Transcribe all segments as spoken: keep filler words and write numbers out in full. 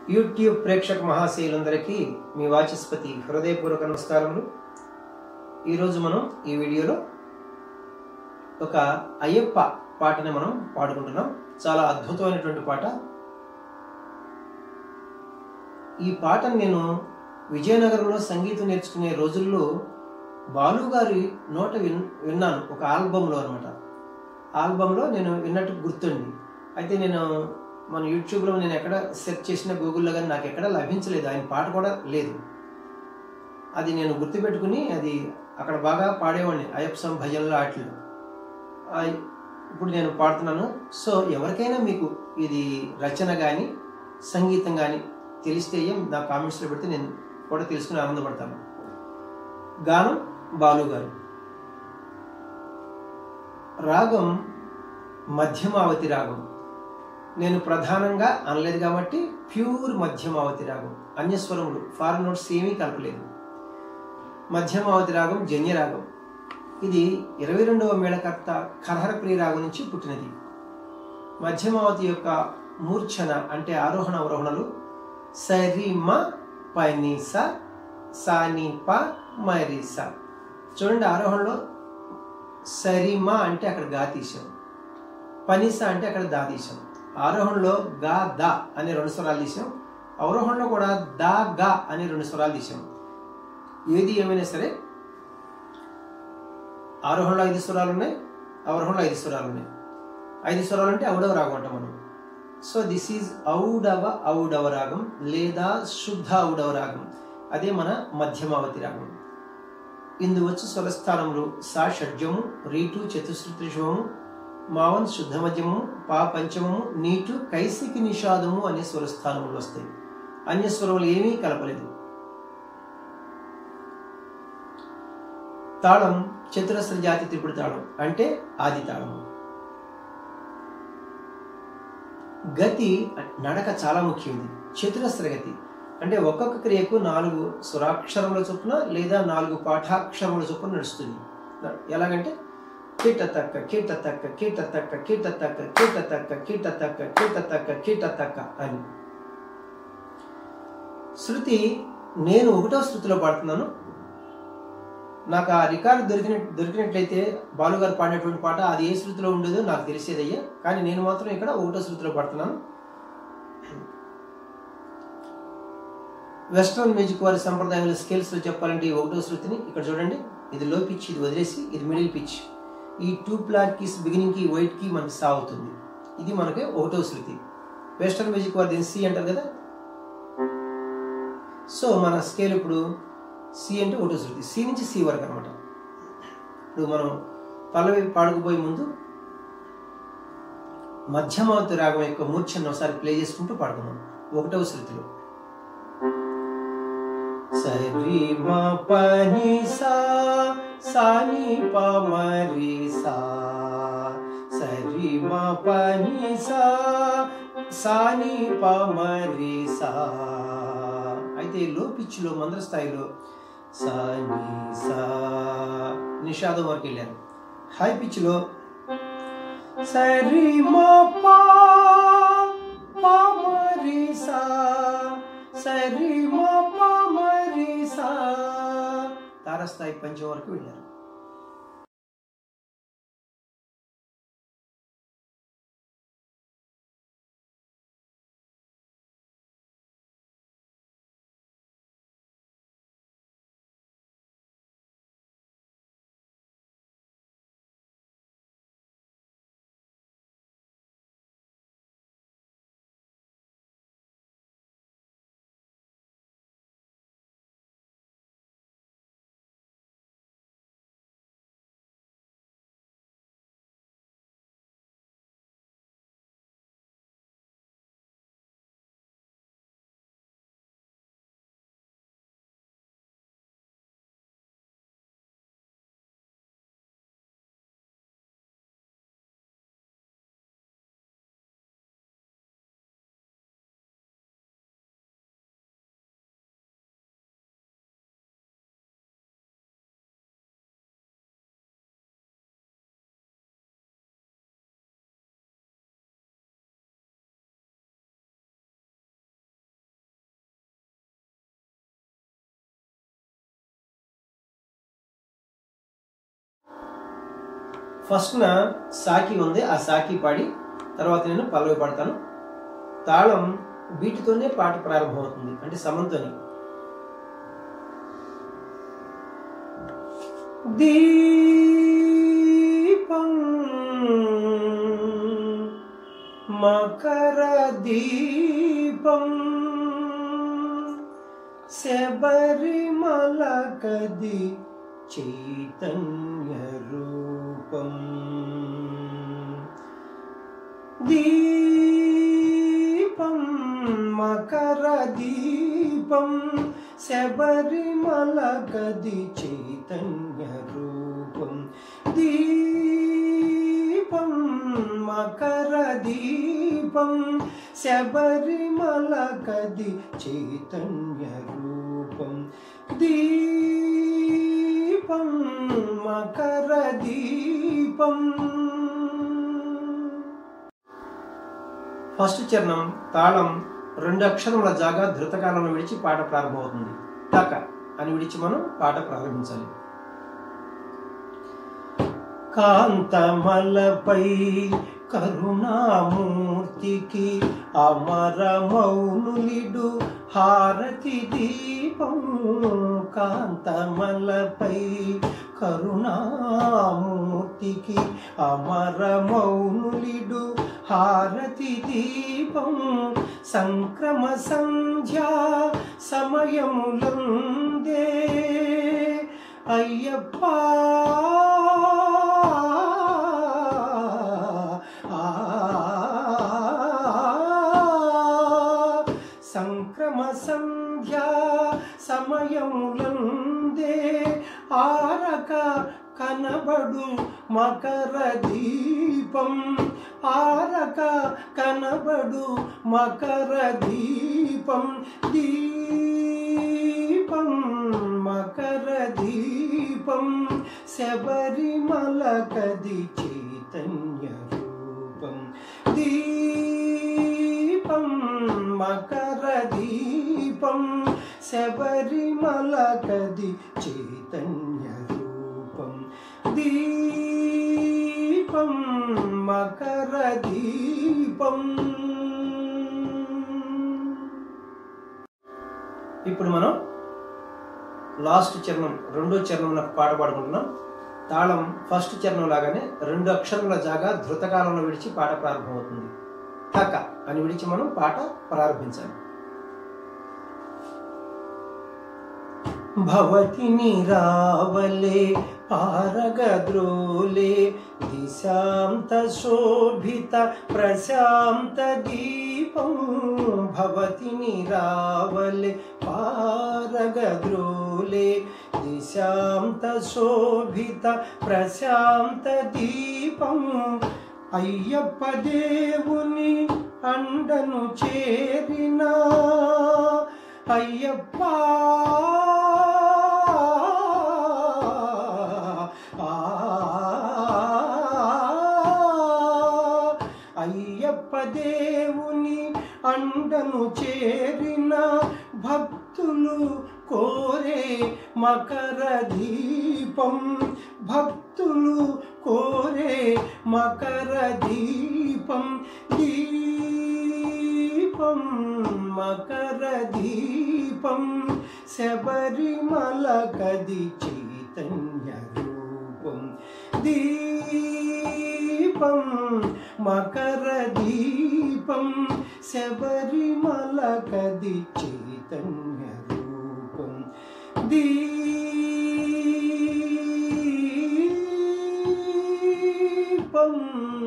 YouTube ప్రేక్షక మహాశయులందరికీ మీ వాచస్పతి హృదయపూర్వక నమస్కారములు. ఈరోజు మనం ఈ వీడియోలో ఒక అయ్యప్ప పాటని మనం పాడుకుంటున్నాం. చాలా అద్భుతమైనటువంటి పాట. ఈ పాటను నేను విజయనగరంలో సంగీతం నేర్చుకునే రోజుల్లో బాలు గారి నోట విన్ విన్నాను ఒక ఆల్బంలో అనమాట. ఆల్బంలో నేను విన్నట్టు గుర్తుంది. అయితే నేను మన యూట్యూబ్లో నేను ఎక్కడ సెర్చ్ చేసిన గూగుల్లో కానీ నాకు ఎక్కడ లభించలేదు, ఆయన పాట కూడా లేదు. అది నేను గుర్తుపెట్టుకుని అది అక్కడ బాగా పాడేవాడిని అయ్యప్ప స్వామి భజనలో ఆటలు. ఇప్పుడు నేను పాడుతున్నాను. సో ఎవరికైనా మీకు ఇది రచన కానీ సంగీతం కానీ తెలిస్తే నా కామెంట్స్లో పెడితే నేను కూడా తెలుసుకుని ఆనందపడతాను. గానం బాలు గారు. రాగం మధ్యమావతి రాగం. నేను ప్రధానంగా అనలేదు కాబట్టి ప్యూర్ మధ్యమావతి రాగం. అన్యస్వరములు ఫారెన్ నోట్స్ ఏమీ కలపలేదు. మధ్యమావతి రాగం జన్య రాగం. ఇది ఇరవై రెండవ మేళకర్త కరహరప్రియ రాగం నుంచి పుట్టినది. మధ్యమావతి యొక్క మూర్ఛన అంటే ఆరోహణ అవరోహణలు సరి మ పని స సాని ప మరి స. చూడండి, ఆరోహణలో సరిమ అంటే అక్కడ గా తీసాం, పనిస అంటే అక్కడ దా తీసాం. ఆరోహణలో గా దా అనే రెండు స్వరాలు తీసాం, అవరోహణలో కూడా దా గా అనే రెండు స్వరాలు తీసాం. ఏది ఏమైనా సరే ఆరోహణలో ఐదు స్వరాలు ఉన్నాయి, అవరోహణలో ఐదు స్వరాలు ఉన్నాయి. ఐదు స్వరాలు అంటే ఔడవ రాగం అంటాం మనం. సో దిస్ ఈజ్ ఔడవ ఔడవ రాగం లేదా శుద్ధ ఔడవ రాగం. అదే మన మధ్యమావతి రాగం. ఇందు వచ్చు స్వరస్థానములు సా షడ్జము, రీటు చతుశ్రుతిశవము, మావన్ శుద్ధ మధ్యము, పా పంచమము, నీటు కైసికి నిషాదము అనే స్వరస్థానములు వస్తాయి. అన్య స్వరములు ఏమీ కలపలేదు. తాళం చతురస్ర జాతి త్రిపుడు తాళం అంటే ఆది తాళము. గతి నడక చాలా ముఖ్యం. ఇది చతురస్ర గతి అంటే ఒక్కొక్క క్రియకు నాలుగు స్వరాక్షరముల చొప్పున లేదా నాలుగు పాఠాక్షరముల చొప్పున నడుస్తుంది. ఎలాగంటే కీట తక్క కీట తక్క కీట తక్క కీట తక్క కీట తక్క కీట తక్క కీట తక్క కీట తక్క అని. శృతి నేను ఒకటో శృతిలో పాడుతున్నాను. నాకు ఆ రికార్డు దొరికిన దొరికినట్లయితే బాలుగారు పాడినటువంటి పాట అది ఏ శృతిలో ఉండేదో నాకు తెలిసేదయ్యా. కానీ నేను మాత్రం ఇక్కడ ఒకటో శృతిలో పాడుతున్నాను. వెస్ట్రన్ మ్యూజిక్ వారి సంప్రదాయంలో స్కేల్స్లో చెప్పాలంటే ఈ ఒకటో శృతిని ఇక్కడ చూడండి. ఇది లో పిచ్, ఇది వదిలేసి ఇది మిడిల్ పిచ్. ఈ టూ ఫ్లాట్ కీస్ బిగినింగ్ కి వైట్ కి మనకి సా అవుతుంది. ఇది మనకి ఒకటో శృతి. వెస్ట్రన్ మ్యూజిక్ వారి దీన్ని సి అంటారు కదా. సో మన స్కేల్ ఇప్పుడు సి అంటే ఒకటో శృతి, సి నుంచి సి వరకు అనమాట. ఇప్పుడు మనం పల్లవి పాడుకుపోయే ముందు మధ్యమావతి రాగం యొక్క మూర్ఛను ఒకసారి ప్లే చేసుకుంటూ పాడుకున్నాం ఒకటవ శృతిలో. సరి మ పని సా సాని ప మరి సా, సరి మ పని సా సాని ప మరి సా. అయితే లో పిచ్ లో మంద్ర స్థాయిలో సాని సా నిషాదం వరకు వెళ్ళారు. హై పిచ్ లో సరి మ ప ప మరి సా సరి మ ప మరి సా తారస్థాయి పంచం వరకు వెళ్ళారు. ఫస్ట్న సాకి ఉంది, ఆ సాకి పాడి తర్వాత నేను పల్లవి పాడతాను. తాళం వీటితోనే పాట ప్రారంభమవుతుంది, అంటే సమంతోని. దీపం మకర దీపం శబరిమల కది చైతన్య రూపం. దీపం మకర దీపం శబరిమల కది చైతన్య రూపం. దీపం మకర దీపం శబరిమల కది చైతన్య రూపం. దీపం మకర దీపం. ఫస్ట్ చరణం తాళం రెండు అక్షరముల జాగా ధృతకాలంలో విడిచి పాట ప్రారంభమవుతుంది. టక అని విడిచి మనం పాట ప్రారంభించాలి. కాంతమలపై కరుణామూర్తికి అమరమౌనులిడు హారతి దీపం. కాంతమలపై కరుణామూర్తికి అమరమౌనులిడు హారతి దీపం. సంక్రమ సంధ్యా సమయములందే అయ్యప్ప సంక్రమ సంధ్యా సమయములందే ఆరక కనబడు మకర దీపం. ఆరక కనబడు మకర దీపం. దీపం మకర దీపం శబరిమల కది చైతన్య రూపం. దీపం మకర దీపం శబరిమల కది చైతన్య రూపం. దీపం మకర దీపం. ఇప్పుడు మనం లాస్ట్ చరణం రెండో చరణంలో పాట పాడుకుంటున్నాం. తాళం ఫస్ట్ చరణం లాగానే రెండు అక్షరముల జాగా ధృతకాలంలో విడిచి పాట ప్రారంభమవుతుంది. తక అని విడిచి మనం పాట ప్రారంభించాలి. భవతి నిరావలే పారగద్రోలే దిశాంత శోభిత ప్రశాంత దీపం. భవతి నిరావలే పారగద్రోలే దిశాంత శోభిత ప్రశాంత దీపం. అయ్యప్ప దేవుని అండను చేరిన అయ్యప్ప అయ్యప్ప దేవుని అండను చేరిన భక్తులు కోరే మకర దీపం. భక్తులు కోరే మకర దీపం. దీపం మకర దీపం శబరిమల కది చైతన్య రూపం. దీపం మకర దీపం శబరిమల కది చైతన్య రూపం. దీపం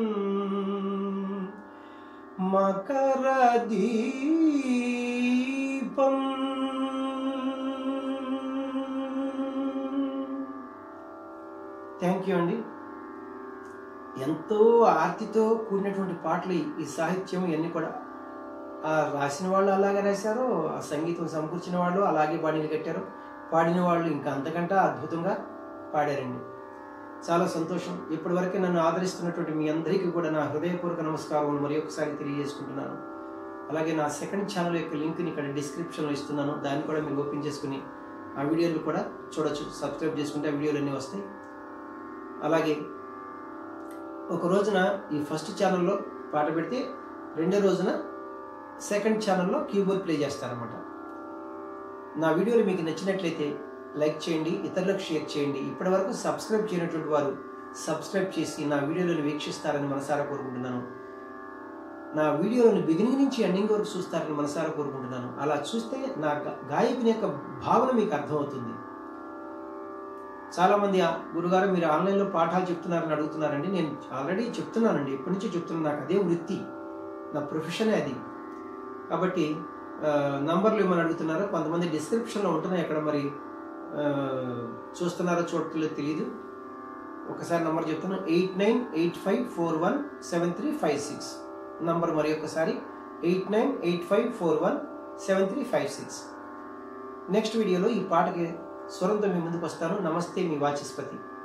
మకర దీపం. థ్యాంక్ యూ అండి. ఎంతో ఆర్తితో కూడినటువంటి పాటలు ఈ సాహిత్యం ఇవన్నీ కూడా. ఆ రాసిన వాళ్ళు అలాగే రాశారు, ఆ సంగీతం సమకూర్చిన వాళ్ళు అలాగే బాణీలు కట్టారు, పాడిన వాళ్ళు ఇంకా అంతకంటే అద్భుతంగా పాడారండి. చాలా సంతోషం. ఇప్పటివరకు నన్ను ఆదరిస్తున్నటువంటి మీ అందరికీ కూడా నా హృదయపూర్వక నమస్కారం మరి ఒకసారి తెలియజేసుకుంటున్నాను. అలాగే నా సెకండ్ ఛానల్ యొక్క లింక్ని ఇక్కడ డిస్క్రిప్షన్లో ఇస్తున్నాను, దాన్ని కూడా మీరు ఓపెన్ చేసుకుని ఆ వీడియోలు కూడా చూడొచ్చు. సబ్స్క్రైబ్ చేసుకుంటే ఆ వీడియోలు అన్నీ వస్తాయి. అలాగే ఒక రోజున ఈ ఫస్ట్ ఛానల్లో పాట పెడితే రెండో రోజున సెకండ్ ఛానల్లో కీబోర్డ్ ప్లే చేస్తానన్నమాట. నా వీడియోలు మీకు నచ్చినట్లయితే లైక్ చేయండి, ఇతరులకు షేర్ చేయండి. ఇప్పటి వరకు సబ్స్క్రైబ్ చేయనటువంటి వారు సబ్స్క్రైబ్ చేసి నా వీడియోలను వీక్షిస్తారని మనసారా కోరుకుంటున్నాను. నా వీడియోలను బిగినింగ్ నుంచి ఎండింగ్ వరకు చూస్తారని మనసారా కోరుకుంటున్నాను. అలా చూస్తే నా గాయకుని యొక్క భావన మీకు అర్థమవుతుంది. చాలామంది గురుగారు మీరు ఆన్లైన్లో పాఠాలు చెప్తున్నారని అడుగుతున్నారండి. నేను ఆల్రెడీ చెప్తున్నానండి, ఎప్పటి నుంచో చెప్తున్నాను. నాకు అదే వృత్తి, నా ప్రొఫెషనే అది. కాబట్టి నంబర్లు ఏమని అడుగుతున్నారో కొంతమంది డిస్క్రిప్షన్లో ఉంటున్నాయి. అక్కడ మరి చూస్తున్నారో చూడట్లేదు తెలియదు. ఒకసారి నంబర్ చెప్తున్నాను, eight nine eight five four one seven three five six number మరి ఒకసారి eight nine eight five four one seven three five six. Next వీడియోలో ఈ పాటకి స్వరంతో మీ ముందుకు వస్తాను. నమస్తే, మీ వాచస్పతి.